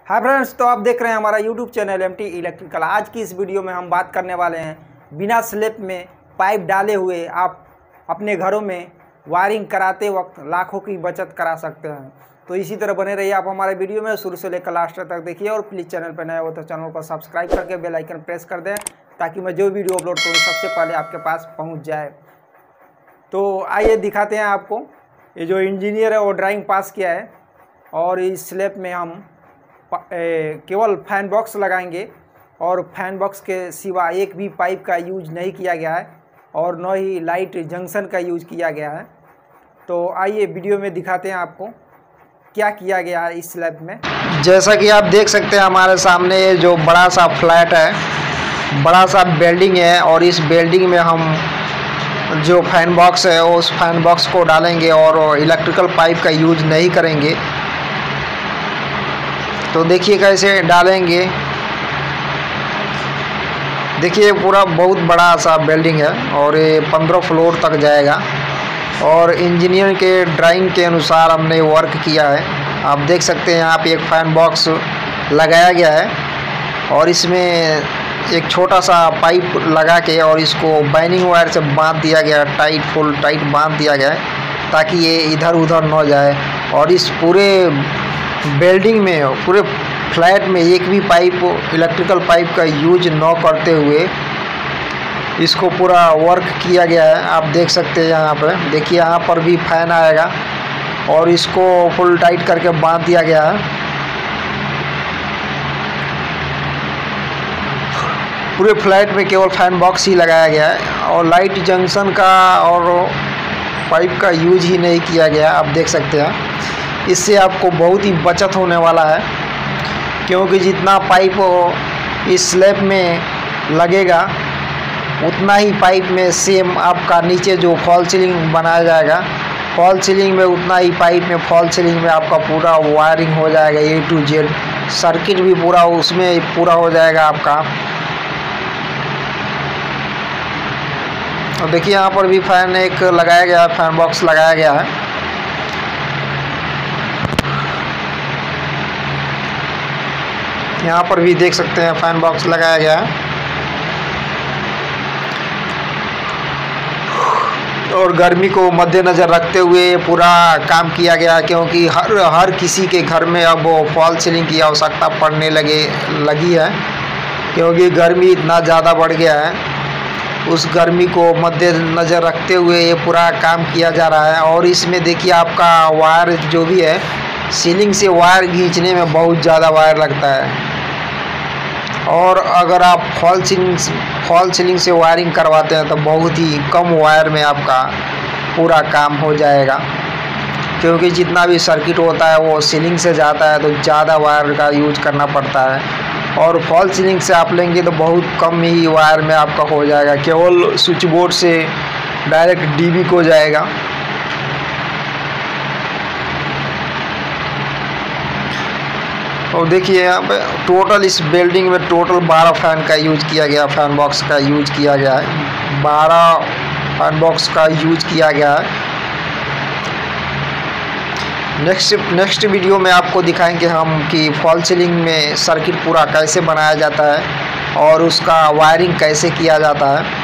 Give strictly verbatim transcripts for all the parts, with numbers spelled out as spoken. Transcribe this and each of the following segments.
Hi friends, तो आप देख रहे हैं हमारा YouTube channel M T electrical. आज की इस वीडियो में हम बात करने वाले हैं बिना स्लैब में पाइप डाले हुए आप अपने घरों में वायरिंग कराते वक्त लाखों की बचत करा सकते हैं। तो इसी तरह बने रहिए आप हमारे वीडियो में, शुरू से लेकर लास्ट तक देखिए। और प्लीज़ चैनल पर नए हो तो चैनल को सब्सक्राइब करके बेल आइकन प्रेस कर दें ताकि मैं जो वीडियो अपलोड करूँ सबसे पहले आपके पास पहुँच जाए। तो आइए दिखाते हैं आपको। ये जो इंजीनियर है वो ड्राइंग पास किया है और इस स्लैब में हम केवल फैन बॉक्स लगाएंगे और फैन बॉक्स के सिवा एक भी पाइप का यूज नहीं किया गया है और न ही लाइट जंक्शन का यूज किया गया है। तो आइए वीडियो में दिखाते हैं आपको क्या किया गया है इस स्लैब में। जैसा कि आप देख सकते हैं हमारे सामने ये जो बड़ा सा फ्लैट है, बड़ा सा बिल्डिंग है और इस बिल्डिंग में हम जो फैन बॉक्स है उस फैन बॉक्स को डालेंगे और इलेक्ट्रिकल पाइप का यूज नहीं करेंगे। तो देखिए कैसे डालेंगे। देखिए पूरा बहुत बड़ा सा बिल्डिंग है और ये पंद्रह फ्लोर तक जाएगा और इंजीनियर के ड्राइंग के अनुसार हमने वर्क किया है। आप देख सकते हैं यहाँ पे एक फैन बॉक्स लगाया गया है और इसमें एक छोटा सा पाइप लगा के और इसको बाइंडिंग वायर से बांध दिया गया है, टाइट फुल टाइट बांध दिया गया है ताकि ये इधर उधर न जाए। और इस पूरे बिल्डिंग में, पूरे फ्लैट में एक भी पाइप, इलेक्ट्रिकल पाइप का यूज न करते हुए इसको पूरा वर्क किया गया है। आप देख सकते हैं यहाँ पर, देखिए यहाँ पर भी फैन आएगा और इसको फुल टाइट करके बांध दिया गया है। पूरे फ्लैट में केवल फैन बॉक्स ही लगाया गया है और लाइट जंक्शन का और पाइप का यूज ही नहीं किया गया। आप देख सकते हैं इससे आपको बहुत ही बचत होने वाला है, क्योंकि जितना पाइप इस स्लैब में लगेगा उतना ही पाइप में सेम आपका नीचे जो फॉल सीलिंग बनाया जाएगा, फॉल सीलिंग में उतना ही पाइप में फॉल सीलिंग में आपका पूरा वायरिंग हो जाएगा। ए टू जेड सर्किट भी पूरा उसमें पूरा हो जाएगा आपका। और देखिए यहाँ पर भी फैन एक लगाया गया है, फैन बॉक्स लगाया गया है। यहाँ पर भी देख सकते हैं फैन बॉक्स लगाया गया है और गर्मी को मद्देनज़र रखते हुए पूरा काम किया गया, क्योंकि हर हर किसी के घर में अब फॉल सीलिंग की आवश्यकता पड़ने लगे लगी है, क्योंकि गर्मी इतना ज़्यादा बढ़ गया है। उस गर्मी को मद्देनज़र रखते हुए ये पूरा काम किया जा रहा है। और इसमें देखिए आपका वायर जो भी है, सीलिंग से वायर खींचने में बहुत ज़्यादा वायर लगता है और अगर आप फॉल सीलिंग फॉल सीलिंग से वायरिंग करवाते हैं तो बहुत ही कम वायर में आपका पूरा काम हो जाएगा, क्योंकि जितना भी सर्किट होता है वो सीलिंग से जाता है तो ज़्यादा वायर का यूज करना पड़ता है। और फॉल सीलिंग से आप लेंगे तो बहुत कम ही वायर में आपका हो जाएगा, केवल स्विच बोर्ड से डायरेक्ट डीबी को जाएगा। और देखिए यहाँ पे टोटल इस बिल्डिंग में टोटल बारह फैन का यूज किया गया, फैन बॉक्स का यूज किया गया है, बारह फैन बॉक्स का यूज किया गया है। नेक्स्ट नेक्स्ट वीडियो में आपको दिखाएंगे हम कि फॉल सीलिंग में सर्किट पूरा कैसे बनाया जाता है और उसका वायरिंग कैसे किया जाता है।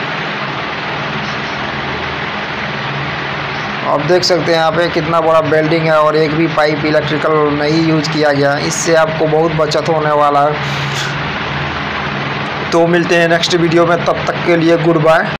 आप देख सकते हैं यहाँ पे कितना बड़ा बिल्डिंग है और एक भी पाइप इलेक्ट्रिकल नहीं यूज किया गया। इससे आपको बहुत बचत होने वाला है। तो मिलते हैं नेक्स्ट वीडियो में, तब तक के लिए गुड बाय।